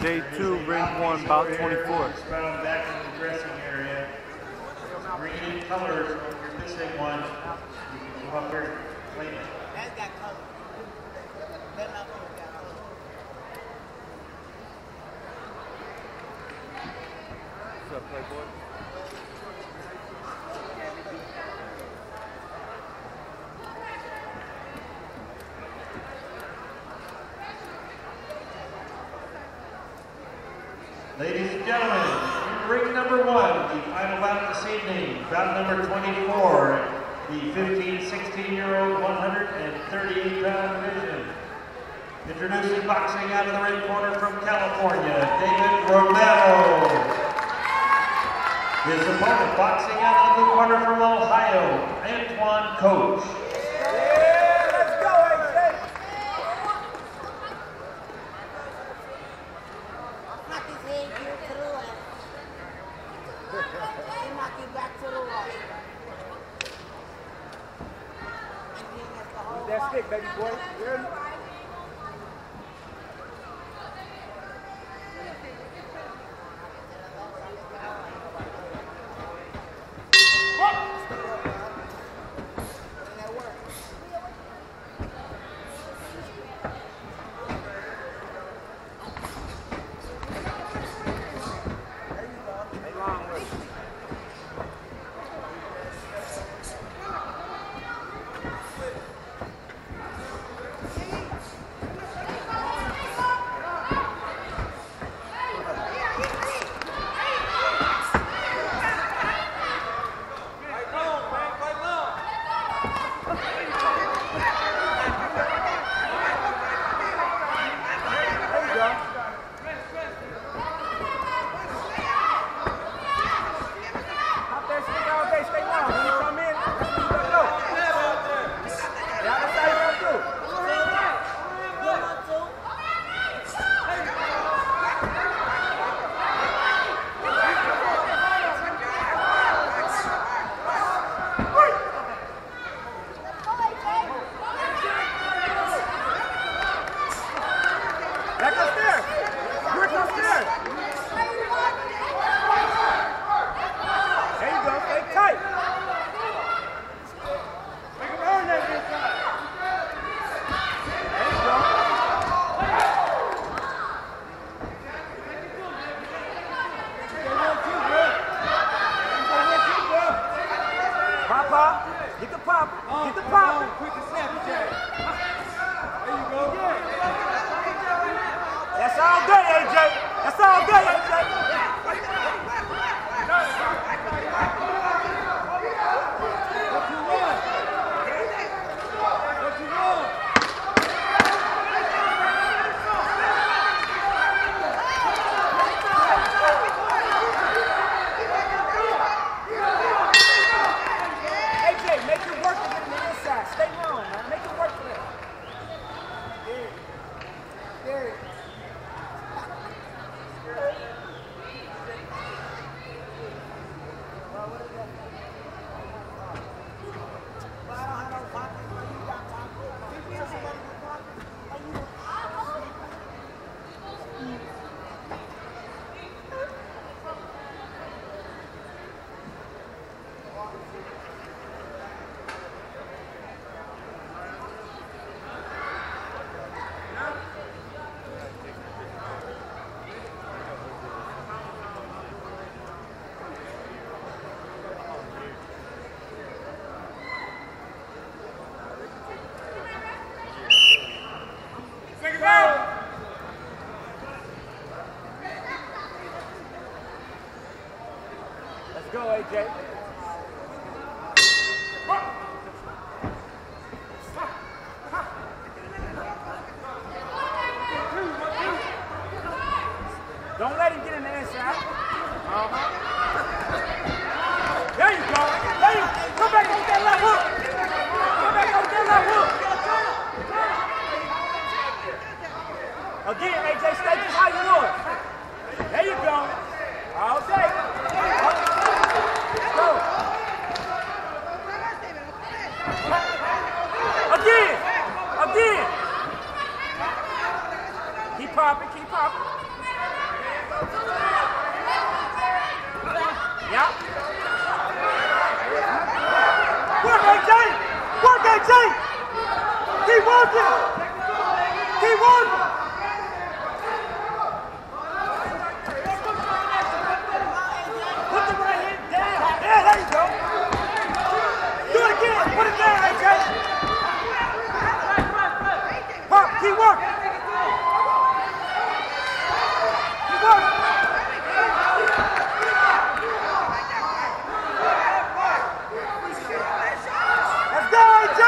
Day 2, ring 1, bout 24. Expound back in the dressing area. Green colors, if you're missing one, you can come up here and claim it. That's got color. That not got color. What's up, Playboy? Ladies and gentlemen, ring number 1, the final bout this evening, bout number 24, the 15-16-year-old 138-pound division. Introducing boxing out of the ring corner from California, David Romero. His opponent boxing out of the corner from Ohio, Antwan Coach. That stick, baby boy. Really? Let's go, AJ. Don't let him get in the inside. There you go. There you go. Come back on that left hook. Come back on that left hook. Again, AJ, stay just how you was. There you go. All day. Go. Again. Again. Keep popping, keep popping. Yeah. Work, AJ! Work, AJ! Keep working! Keep working! Put the right hand down. Yeah, there you go. Do it again. Put it down, AJ. Pop, keep working. Keep working. Let's go, AJ.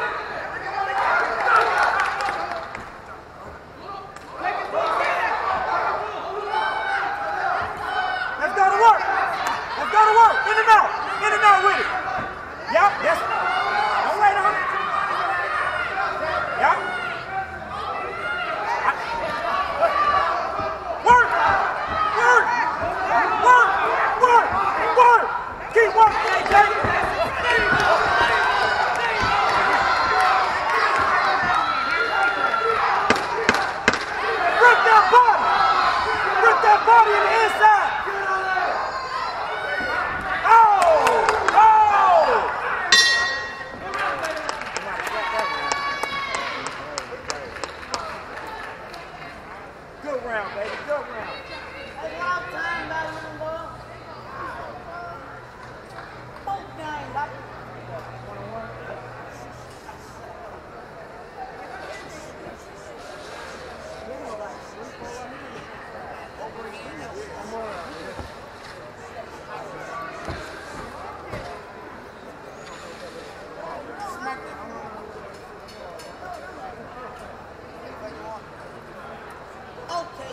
Let's go to work. Let's go to work. In and out. In and out with it. Yep. Yes. Don't wait on it. Yep. Work. Work. Work. Work. Work. Keep working, AJ. Rip that body. Rip that body in the inside. Good round, baby. Good round. That's a long time, that little boy. Both game, like. Okay,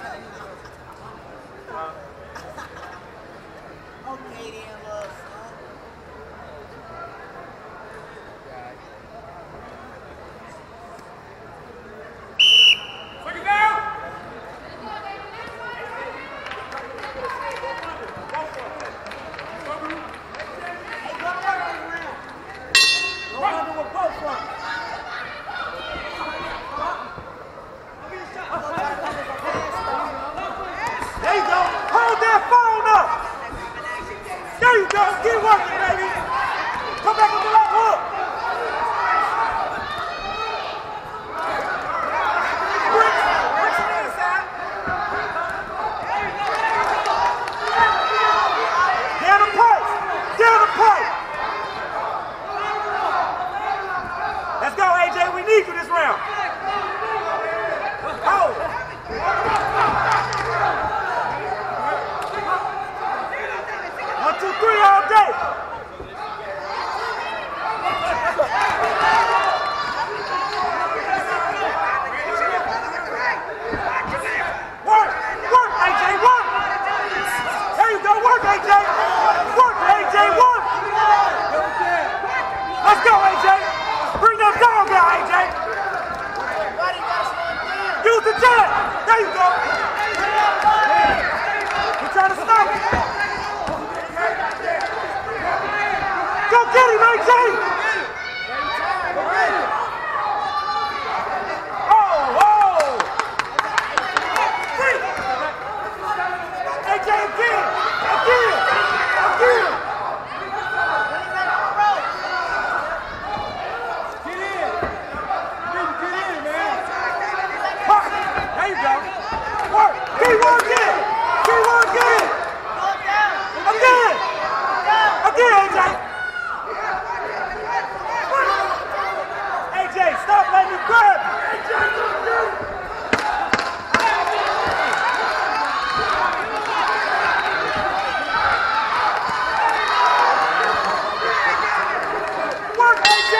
okay then, little son. Look it down. Hey, go to work this round. Go under with both from. There you go. Hold that phone up. There you go. Keep working, baby. Come back with the left hook. Bricks on the inside. Down the pipe. Down the pipe. Let's go, AJ. We need you this round. Oh. 1, 2, 3 all day. Work, work, AJ, work. There you go, work, AJ. Work, AJ, work. Let's go, AJ. Bring that dog out, AJ. Use the jet. There you go. We're trying to stop it. Go get him, AJ! Oh, oh! AJ again! Again! Again! Get in! You need to get in, man! There you go! Work! Keep working! Keep working! Again! Again, AJ! AJ, stop letting me grab you! Work, AJ!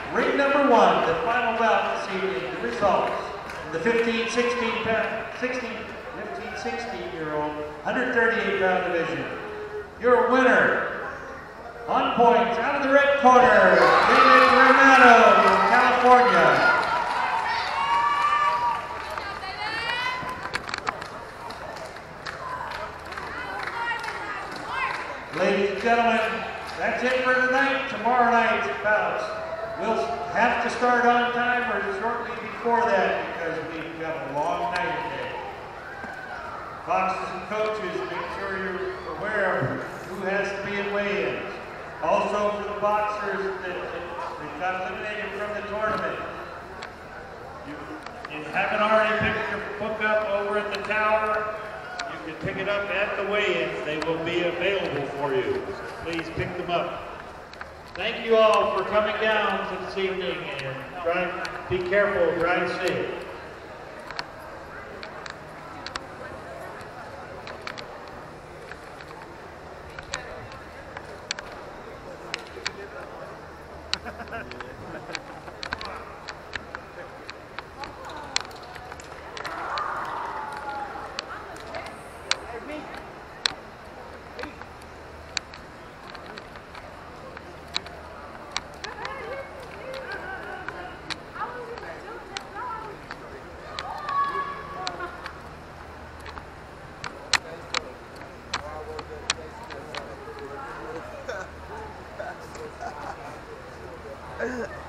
ring number 1, the final bout this evening. The results in the 15-16-year-old 138-pound division. Your winner, on points, out of the red corner, Romero from California. Ladies and gentlemen, that's it for tonight. Tomorrow night's bouts. We'll have to start on time or shortly before that because we've got a long night today. Boxers and coaches, make sure you're aware of who has to be at weigh-ins. Also for the boxers that got eliminated from the tournament. You haven't already picked your book up over at the tower. You can pick it up at the weigh-ins. They will be available for you. So please pick them up. Thank you all for coming down this evening and be careful, drive safe. Ugh.